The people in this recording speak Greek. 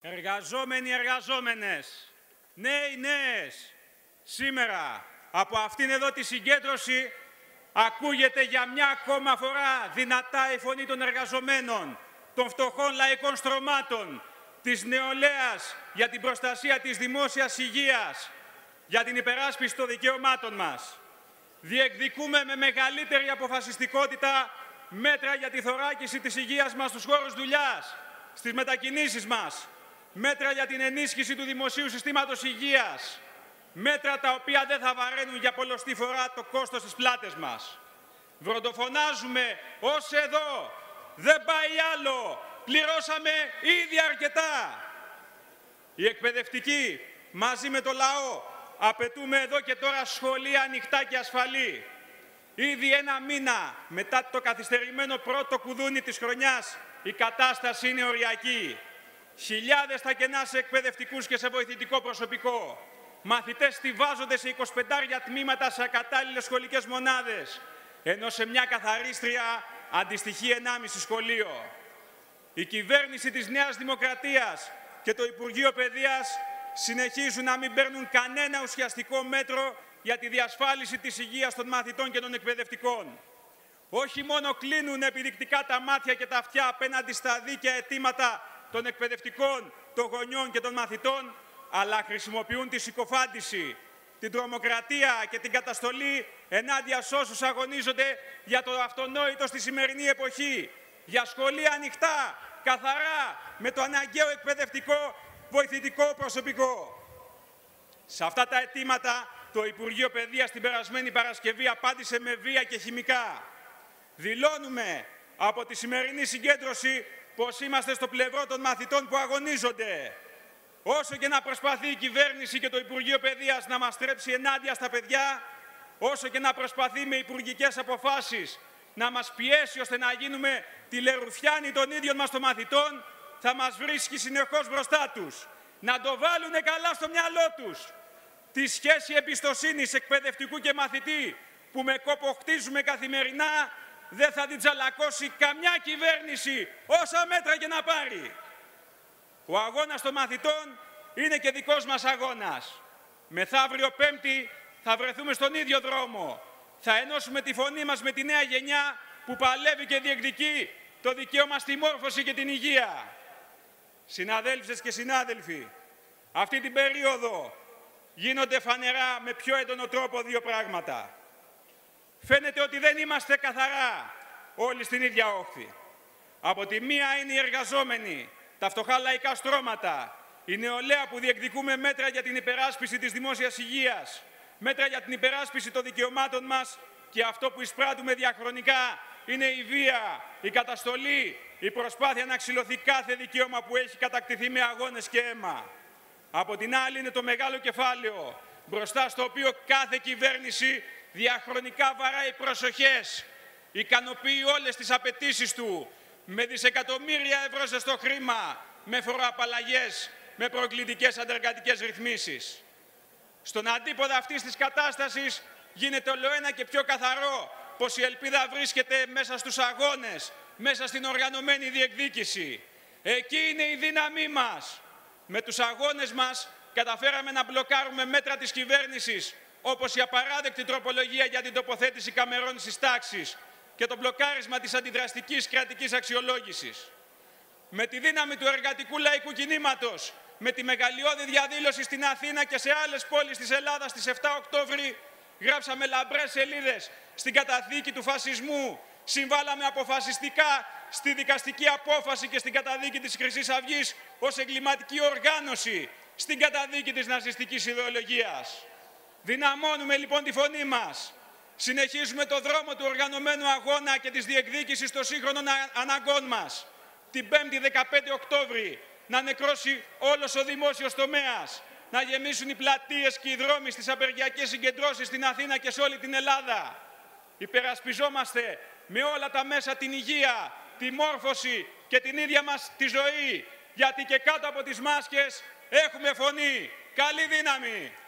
Εργαζόμενοι, εργαζόμενες, νέοι, νέες, σήμερα από αυτήν εδώ τη συγκέντρωση ακούγεται για μια ακόμα φορά δυνατά η φωνή των εργαζομένων, των φτωχών λαϊκών στρωμάτων, της νεολαίας για την προστασία της δημόσιας υγείας, για την υπεράσπιση των δικαιωμάτων μας. Διεκδικούμε με μεγαλύτερη αποφασιστικότητα μέτρα για τη θωράκιση της υγείας μας στους χώρους δουλειάς, στις μετακινήσεις μας, μέτρα για την ενίσχυση του δημοσίου συστήματος υγείας, μέτρα τα οποία δεν θα βαραίνουν για πολλοστή φορά το κόστος στις πλάτες μας. Βροντοφωνάζουμε ως εδώ, δεν πάει άλλο, πληρώσαμε ήδη αρκετά. Οι εκπαιδευτικοί μαζί με το λαό απαιτούμε εδώ και τώρα σχολεία ανοιχτά και ασφαλή. Ήδη ένα μήνα μετά το καθυστερημένο πρώτο κουδούνι της χρονιάς η κατάσταση είναι οριακή. Χιλιάδες τα κενά σε εκπαιδευτικούς και σε βοηθητικό προσωπικό. Μαθητές στιβάζονται σε 25 τμήματα σε ακατάλληλες σχολικές μονάδες, ενώ σε μια καθαρίστρια αντιστοιχεί 1,5 σχολείο. Η κυβέρνηση της Νέας Δημοκρατίας και το Υπουργείο Παιδείας συνεχίζουν να μην παίρνουν κανένα ουσιαστικό μέτρο για τη διασφάλιση της υγείας των μαθητών και των εκπαιδευτικών. Όχι μόνο κλείνουν επιδεικτικά τα μάτια και τα αυτιά απέναντι στα δίκαια αιτήματα των εκπαιδευτικών, των γονιών και των μαθητών, αλλά χρησιμοποιούν τη συκοφάντηση, την τρομοκρατία και την καταστολή ενάντια σε όσους αγωνίζονται για το αυτονόητο στη σημερινή εποχή, για σχολεία ανοιχτά, καθαρά, με το αναγκαίο εκπαιδευτικό βοηθητικό προσωπικό. Σε αυτά τα αιτήματα το Υπουργείο Παιδείας την περασμένη Παρασκευή απάντησε με βία και χημικά. Δηλώνουμε από τη σημερινή συγκέντρωση πως είμαστε στο πλευρό των μαθητών που αγωνίζονται. Όσο και να προσπαθεί η κυβέρνηση και το Υπουργείο Παιδείας να μας στρέψει ενάντια στα παιδιά, όσο και να προσπαθεί με υπουργικές αποφάσεις να μας πιέσει ώστε να γίνουμε τη λερουφιάνη των ίδιων μας των μαθητών, θα μας βρίσκει συνεχώς μπροστά τους. Να το βάλουνε καλά στο μυαλό τους. Τη σχέση εμπιστοσύνης εκπαιδευτικού και μαθητή που με κόπο χτίζουμε καθημερινά δεν θα την τσαλακώσει καμιά κυβέρνηση, όσα μέτρα και να πάρει. Ο αγώνας των μαθητών είναι και δικός μας αγώνας. Μεθαύριο Πέμπτη θα βρεθούμε στον ίδιο δρόμο. Θα ενώσουμε τη φωνή μας με τη νέα γενιά που παλεύει και διεκδικεί το δικαίωμα στη μόρφωση και την υγεία. Συναδέλφες και συνάδελφοι, αυτή την περίοδο γίνονται φανερά με πιο έντονο τρόπο δύο πράγματα. Φαίνεται ότι δεν είμαστε καθαρά όλοι στην ίδια όχθη. Από τη μία είναι οι εργαζόμενοι, τα φτωχά λαϊκά στρώματα, η νεολαία που διεκδικούμε μέτρα για την υπεράσπιση της δημόσιας υγείας, μέτρα για την υπεράσπιση των δικαιωμάτων μας και αυτό που εισπράττουμε διαχρονικά είναι η βία, η καταστολή, η προσπάθεια να ξυλωθεί κάθε δικαίωμα που έχει κατακτηθεί με αγώνες και αίμα. Από την άλλη είναι το μεγάλο κεφάλαιο, μπροστά στο οποίο κάθε κυβέρνηση διαχρονικά βαράει προσοχές, ικανοποιεί όλες τις απαιτήσεις του, με δισεκατομμύρια ευρώ ζεστό χρήμα, με φοροαπαλλαγές, με προκλητικές αντεργατικές ρυθμίσεις. Στον αντίποδα αυτής της κατάστασης γίνεται ολοένα και πιο καθαρό πως η ελπίδα βρίσκεται μέσα στους αγώνες, μέσα στην οργανωμένη διεκδίκηση. Εκεί είναι η δύναμή μας. Με τους αγώνες μας καταφέραμε να μπλοκάρουμε μέτρα της κυβέρνησης, όπως η απαράδεκτη τροπολογία για την τοποθέτηση καμερών στις τάξεις και το μπλοκάρισμα της αντιδραστικής κρατικής αξιολόγησης. Με τη δύναμη του εργατικού λαϊκού κινήματος, με τη μεγαλειώδη διαδήλωση στην Αθήνα και σε άλλες πόλεις της Ελλάδας στις 7 Οκτώβρη, γράψαμε λαμπρές σελίδες στην καταδίκη του φασισμού, συμβάλαμε αποφασιστικά στη δικαστική απόφαση και στην καταδίκη της Χρυσής Αυγής ως εγκληματική οργάνωση, στην καταδίκη της ναζιστικής ιδεολογίας. Δυναμώνουμε λοιπόν τη φωνή μας. Συνεχίζουμε το δρόμο του οργανωμένου αγώνα και της διεκδίκησης των σύγχρονων αναγκών μας. Την 5η 15 Οκτώβρη να νεκρώσει όλος ο δημόσιος τομέας, να γεμίσουν οι πλατείες και οι δρόμοι στις απεργιακές συγκεντρώσεις στην Αθήνα και σε όλη την Ελλάδα. Υπερασπιζόμαστε με όλα τα μέσα την υγεία, τη μόρφωση και την ίδια μας τη ζωή, γιατί και κάτω από τις μάσκες έχουμε φωνή. Καλή δύναμη!